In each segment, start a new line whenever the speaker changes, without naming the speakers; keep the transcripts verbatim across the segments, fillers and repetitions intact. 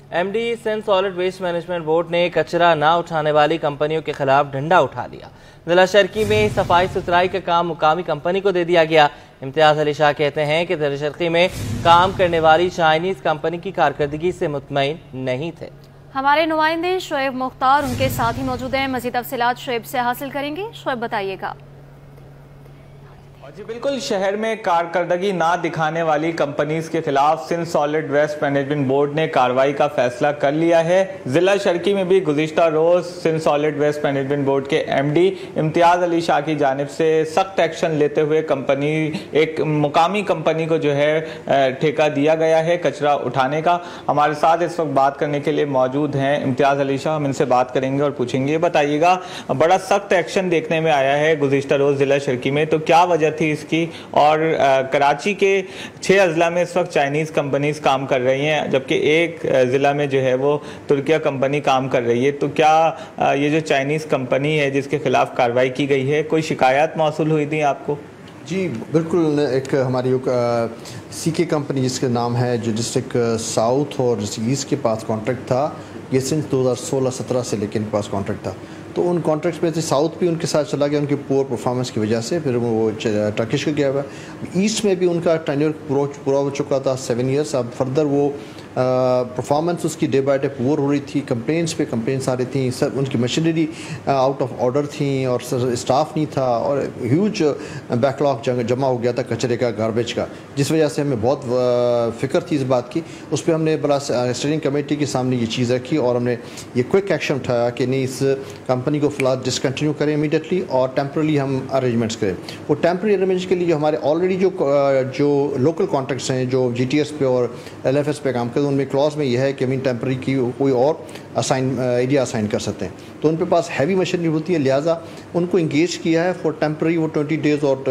MD Sindh solid waste management board ने कचरा ना उठाने वाली कंपनियों के खिलाफ डंडा उठा लिया। जिला शर्की में सफाई सुथराई का काम मुकामी कंपनी को दे दिया गया। इम्तियाज अली शाह कहते हैं कि जिला शर्की में काम करने वाली चाइनीज कंपनी की कारकर्दगी से मुतमईन नहीं थे।
हमारे नुमाइंदे शोएब मुख्तार उनके साथ ही मौजूद हैं। मजीद तफसीलात शोएब से हासिल करेंगे। शोएब बताइएगा।
जी बिल्कुल, शहर में कारकर्दगी ना दिखाने वाली कंपनीज के खिलाफ Sindh solid waste management board ने कार्रवाई का फैसला कर लिया है। जिला शर्की में भी गुज़िश्ता रोज Sindh solid waste management board के एमडी इम्तियाज अली शाह की जानिब से सख्त एक्शन लेते हुए कंपनी एक मुकामी कंपनी को जो है ठेका दिया गया है कचरा उठाने का। हमारे साथ इस वक्त बात करने के लिए मौजूद हैं इम्तियाज अली शाह। हम इनसे बात करेंगे और पूछेंगे, बताइएगा बड़ा सख्त एक्शन देखने में आया है गुज़िश्ता रोज जिला शर्की में, तो क्या वजह थी इसकी? और आ, कराची के छह अजला में इस वक्त चाइनीज कंपनीज काम कर रही हैं, जबकि एक जिला में जो है वो तुर्किया कंपनी काम कर रही है। तो क्या आ, ये जो चाइनीज कंपनी है जिसके खिलाफ कार्रवाई की गई है, कोई शिकायत मौसूल हुई थी आपको?
जी बिल्कुल, एक हमारी सी के कंपनी जिसका नाम है, जो डिस्ट्रिक्ट साउथ और ईस्ट के पास कॉन्ट्रैक्ट था, ये सिंस दो हज़ार सोलह सत्रह से लेकिन के पास कॉन्ट्रैक्ट था। तो उन कॉन्ट्रैक्ट्स में से साउथ भी उनके साथ चला गया उनकी पुअर परफॉर्मेंस की वजह से, फिर वो टर्किश को गया हुआ। ईस्ट में भी उनका टेन्योर पूरा हो चुका था, सेवन ईयर्स। अब फर्दर वो परफॉर्मेंस उसकी डे बाय डे पुअर हो रही थी, कंप्लेंट्स पे कंप्लेंट्स आ रही थी, सब उनकी मशीनरी आउट ऑफ ऑर्डर थी और स्टाफ नहीं था और ह्यूज बैकलॉग जमा हो गया था कचरे का, गार्बेज का, जिस वजह से हमें बहुत फिक्र थी इस बात की। उस पर हमने बड़ा स्टीयरिंग कमेटी के सामने ये चीज़ रखी और हमने ये क्विक एक्शन उठाया कि नहीं, इस कंपनी को फिलहाल डिसकंटिन्यू करें इमीडिएटली और टेम्परली हम अरेंजमेंट्स करें। वो टेम्पररी अरेंजमेंट्स के लिए जो हमारे ऑलरेडी जो जो लोकल कॉन्ट्रैक्ट्स हैं, जो जी टी एस पे और एल एफ एस पे काम करते हैं, उनमें क्लॉज में यह है कि मीन टेम्पररी की कोई और असाइन एरिया असाइन कर सकते हैं। तो उनके पास हैवी मशीनरी होती है, लिहाजा उनको इंगेज किया है फॉर टेम्पररी वो ट्वेंटी डेज और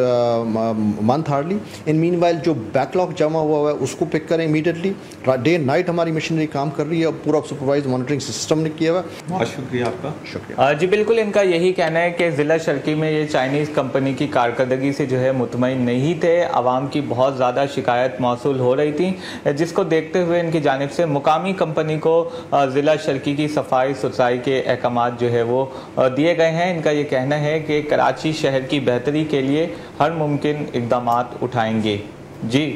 month hardly. In meanwhile जो बैकलॉग जमा हुआ है उसको पिक करें इमीडिएटली। डे नाइट हमारी मशीनरी काम कर रही है और पूरा सुपरवाइज मॉनिटरिंग सिस्टम ने किया हुआ।
बहुत शुक्रिया आपका। शुक्रिया जी। बिल्कुल, इनका यही कहना है कि ज़िला शर्की में ये चाइनीज़ कंपनी की कारकर्दगी से जो है मुतमईन नहीं थे। आवाम की बहुत ज़्यादा शिकायत मौसूल हो रही थी, जिसको देखते हुए इनकी जानिब से मुकामी कंपनी को ज़िला शर्की की सफाई सुथराई के अहकामात जो है वो दिए गए हैं। इनका ये कहना है कि कराची शहर की बेहतरी के लिए हर मुमकिन इक़दामात उठाएंगे। जी।